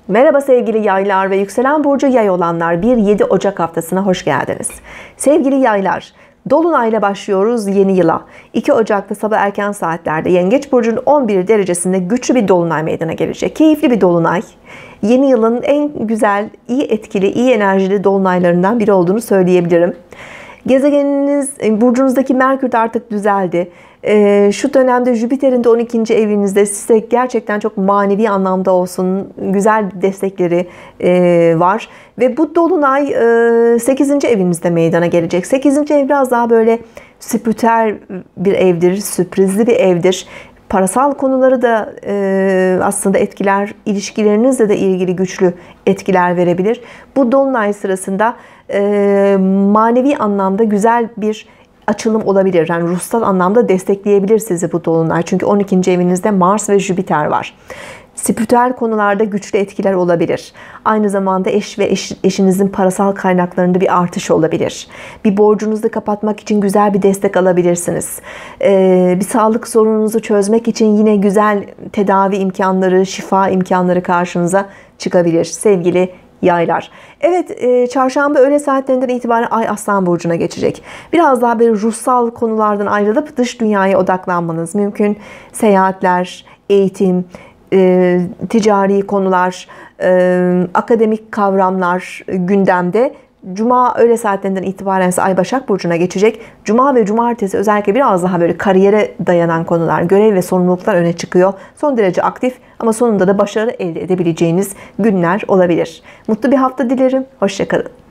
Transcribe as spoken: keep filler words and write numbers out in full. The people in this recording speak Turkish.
Merhaba sevgili yaylar ve yükselen burcu yay olanlar, bir yedi Ocak haftasına hoş geldiniz. Sevgili yaylar, dolunayla başlıyoruz yeni yıla. iki Ocak'ta sabah erken saatlerde Yengeç burcunun on bir derecesinde güçlü bir dolunay meydana gelecek. Keyifli bir dolunay. Yeni yılın en güzel, iyi etkili, iyi enerjili dolunaylarından biri olduğunu söyleyebilirim. Gezegeniniz, burcunuzdaki Merkür de artık düzeldi. Şu dönemde Jüpiter'in de on ikinci evinizde size gerçekten çok manevi anlamda olsun güzel destekleri var. Ve bu dolunay sekizinci evinizde meydana gelecek. sekizinci ev biraz daha böyle spiritüel bir evdir, sürprizli bir evdir. Parasal konuları da aslında etkiler, ilişkilerinizle de ilgili güçlü etkiler verebilir. Bu dolunay sırasında manevi anlamda güzel bir açılım olabilir. Yani ruhsal anlamda destekleyebilir sizi bu dolunay. Çünkü on ikinci evinizde Mars ve Jüpiter var. Spiritüel konularda güçlü etkiler olabilir. Aynı zamanda eş ve eş, eşinizin parasal kaynaklarında bir artış olabilir. Bir borcunuzu kapatmak için güzel bir destek alabilirsiniz. Ee, bir sağlık sorununuzu çözmek için yine güzel tedavi imkanları, şifa imkanları karşınıza çıkabilir sevgili yaylar. Evet, çarşamba öğle saatlerinden itibaren Ay Aslan burcuna geçecek. Biraz daha böyle ruhsal konulardan ayrılıp dış dünyaya odaklanmanız mümkün. Seyahatler, eğitim, ticari konular, akademik kavramlar gündemde. Cuma öğle saatlerinden itibaren ise Ay Başak burcuna geçecek. Cuma ve cumartesi özellikle biraz daha böyle kariyere dayanan konular, görev ve sorumluluklar öne çıkıyor. Son derece aktif ama sonunda da başarı elde edebileceğiniz günler olabilir. Mutlu bir hafta dilerim. Hoşça kalın.